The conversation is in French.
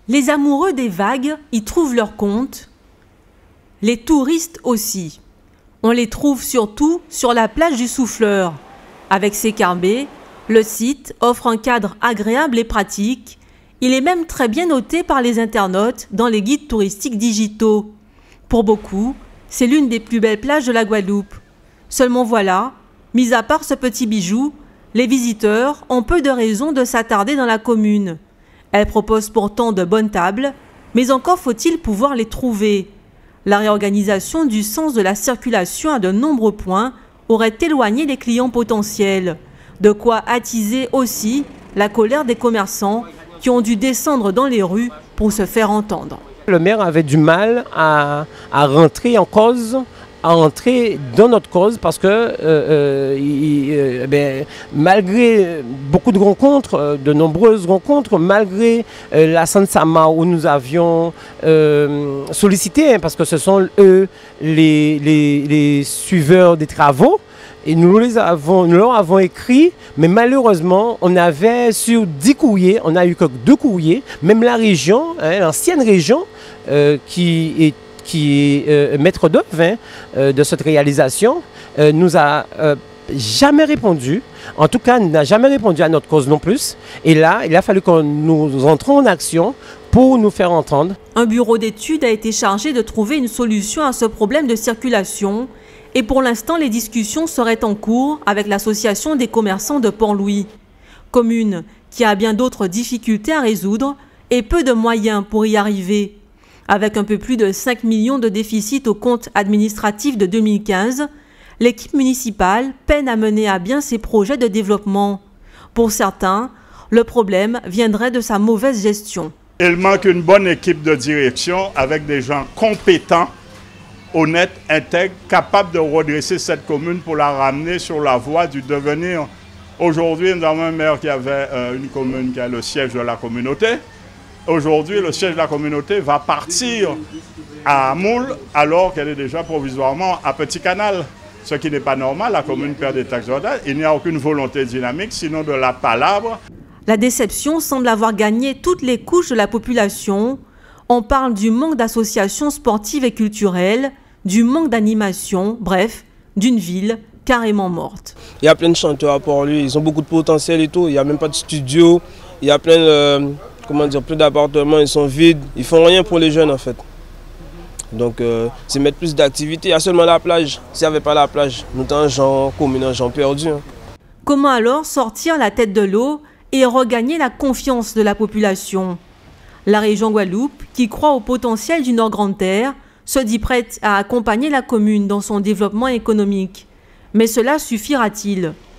Les amoureux des vagues y trouvent leur compte, les touristes aussi. On les trouve surtout sur la plage du Souffleur. Avec ses carbets, le site offre un cadre agréable et pratique. Il est même très bien noté par les internautes dans les guides touristiques digitaux. Pour beaucoup, c'est l'une des plus belles plages de la Guadeloupe. Seulement voilà, mis à part ce petit bijou, les visiteurs ont peu de raisons de s'attarder dans la commune. Elle propose pourtant de bonnes tables, mais encore faut-il pouvoir les trouver. La réorganisation du sens de la circulation à de nombreux points aurait éloigné les clients potentiels. De quoi attiser aussi la colère des commerçants qui ont dû descendre dans les rues pour se faire entendre. Le maire avait du mal à rentrer en cause, à entrer dans notre cause parce que malgré beaucoup de rencontres, de nombreuses rencontres, malgré la Sansama où nous avions sollicité, parce que ce sont eux les suiveurs des travaux, et nous leur avons écrit, mais malheureusement, on avait sur 10 courriers, on n'a eu que 2 courriers, même la région, l'ancienne région, qui est maître d'œuvre de cette réalisation, nous a jamais répondu, en tout cas n'a jamais répondu à notre cause non plus. Et là, il a fallu que nous entrions en action pour nous faire entendre. Un bureau d'études a été chargé de trouver une solution à ce problème de circulation. Et pour l'instant, les discussions seraient en cours avec l'association des commerçants de Port-Louis. Commune qui a bien d'autres difficultés à résoudre et peu de moyens pour y arriver. Avec un peu plus de 5 millions de déficit au compte administratif de 2015, l'équipe municipale peine à mener à bien ses projets de développement. Pour certains, le problème viendrait de sa mauvaise gestion. Il manque une bonne équipe de direction avec des gens compétents, honnêtes, intègres, capables de redresser cette commune pour la ramener sur la voie du devenir. Aujourd'hui, nous avons un maire qui avait une commune qui a le siège de la communauté. Aujourd'hui, le siège de la communauté va partir à Moule alors qu'elle est déjà provisoirement à Petit Canal. Ce qui n'est pas normal, la commune perd des taxes d'ordre. Il n'y a aucune volonté dynamique, sinon de la palabre. La déception semble avoir gagné toutes les couches de la population. On parle du manque d'associations sportives et culturelles, du manque d'animation, bref, d'une ville carrément morte. Il y a plein de chanteurs à Port-Louis, ils ont beaucoup de potentiel et tout. Il n'y a même pas de studio, il y a plein d'appartements, ils sont vides. Ils font rien pour les jeunes en fait. Donc c'est mettre plus d'activités. Il y a seulement la plage. S'il n'y avait pas la plage, nous sommes gens communs, gens perdus. Comment alors sortir la tête de l'eau et regagner la confiance de la population? La région Guadeloupe, qui croit au potentiel du Nord-Grande-Terre, se dit prête à accompagner la commune dans son développement économique. Mais cela suffira-t-il?